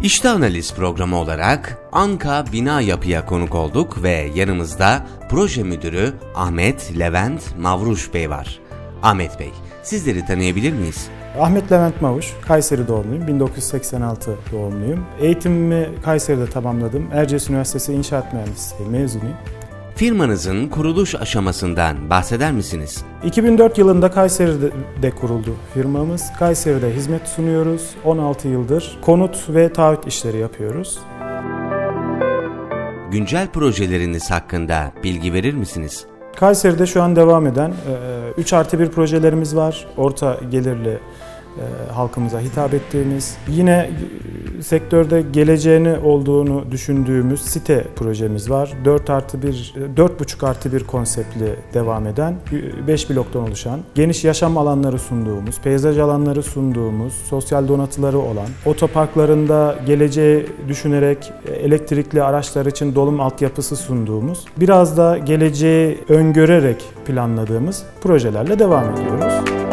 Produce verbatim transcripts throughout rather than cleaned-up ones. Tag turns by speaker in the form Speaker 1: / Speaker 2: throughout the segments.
Speaker 1: İşte Analiz programı olarak Anka Bina Yapı'ya konuk olduk ve yanımızda proje müdürü Ahmet Levent Mavruş Bey var. Ahmet Bey, sizleri tanıyabilir miyiz?
Speaker 2: Ahmet Levent Mavruş, Kayseri doğumluyum, bin dokuz yüz seksen altı doğumluyum. Eğitimimi Kayseri'de tamamladım. Erciyes Üniversitesi İnşaat Mühendisliği mezunuyum.
Speaker 1: Firmanızın kuruluş aşamasından bahseder misiniz?
Speaker 2: iki bin dört yılında Kayseri'de kuruldu firmamız. Kayseri'de hizmet sunuyoruz. on altı yıldır konut ve taahhüt işleri yapıyoruz.
Speaker 1: Güncel projeleriniz hakkında bilgi verir misiniz?
Speaker 2: Kayseri'de şu an devam eden üç artı bir projelerimiz var. Orta gelirli halkımıza hitap ettiğimiz, yine sektörde geleceğini olduğunu düşündüğümüz site projemiz var. dört artı bir, dört buçuk artı bir konseptli devam eden, beş bloktan oluşan, geniş yaşam alanları sunduğumuz, peyzaj alanları sunduğumuz, sosyal donatıları olan, otoparklarında geleceği düşünerek elektrikli araçlar için dolum altyapısı sunduğumuz, biraz da geleceği öngörerek planladığımız projelerle devam ediyoruz.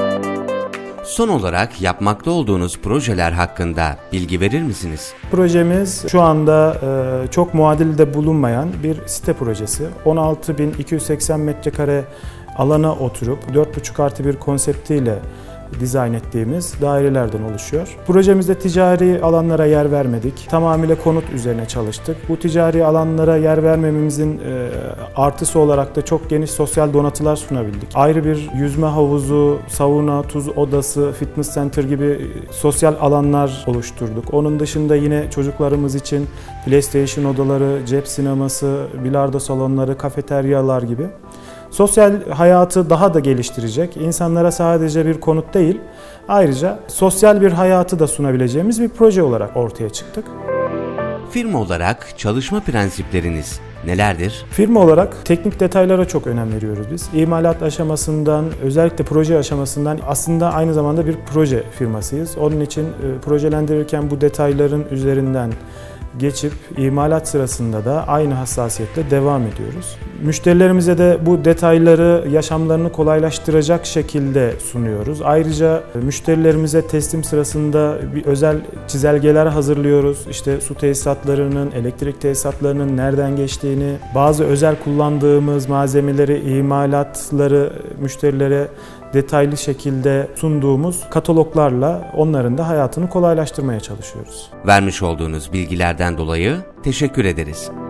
Speaker 1: Son olarak yapmakta olduğunuz projeler hakkında bilgi verir misiniz?
Speaker 2: Projemiz şu anda e, çok muadilde bulunmayan bir site projesi. on altı bin iki yüz seksen metrekare alana oturup dört buçuk artı bir konseptiyle dizayn ettiğimiz dairelerden oluşuyor. Projemizde ticari alanlara yer vermedik. Tamamıyla konut üzerine çalıştık. Bu ticari alanlara yer vermememizin e, artısı olarak da çok geniş sosyal donatılar sunabildik. Ayrı bir yüzme havuzu, sauna, tuz odası, fitness center gibi sosyal alanlar oluşturduk. Onun dışında yine çocuklarımız için PlayStation odaları, cep sineması, bilardo salonları, kafeteryalar gibi sosyal hayatı daha da geliştirecek, insanlara sadece bir konut değil, ayrıca sosyal bir hayatı da sunabileceğimiz bir proje olarak ortaya çıktık.
Speaker 1: Firma olarak çalışma prensipleriniz nelerdir?
Speaker 2: Firma olarak teknik detaylara çok önem veriyoruz biz. İmalat aşamasından, özellikle proje aşamasından aslında aynı zamanda bir proje firmasıyız. Onun için projelendirirken bu detayların üzerinden geçip imalat sırasında da aynı hassasiyetle devam ediyoruz. Müşterilerimize de bu detayları yaşamlarını kolaylaştıracak şekilde sunuyoruz. Ayrıca müşterilerimize teslim sırasında bir özel çizelgeler hazırlıyoruz. İşte su tesisatlarının, elektrik tesisatlarının nereden geçtiğini, bazı özel kullandığımız malzemeleri, imalatları müşterilere detaylı şekilde sunduğumuz kataloglarla onların da hayatını kolaylaştırmaya çalışıyoruz.
Speaker 1: Vermiş olduğunuz bilgilerden dolayı teşekkür ederiz.